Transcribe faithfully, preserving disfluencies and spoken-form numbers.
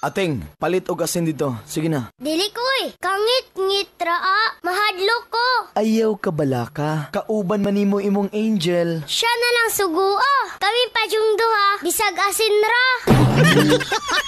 Ating, palit og asin dito. Sige na. Dili koy, kangit-ngit raa, mahadlo ko. Ayaw ka balaka. Kauban man nimo imong angel. Siya na lang suguo. Kami pa yung duha, bisag asin ra.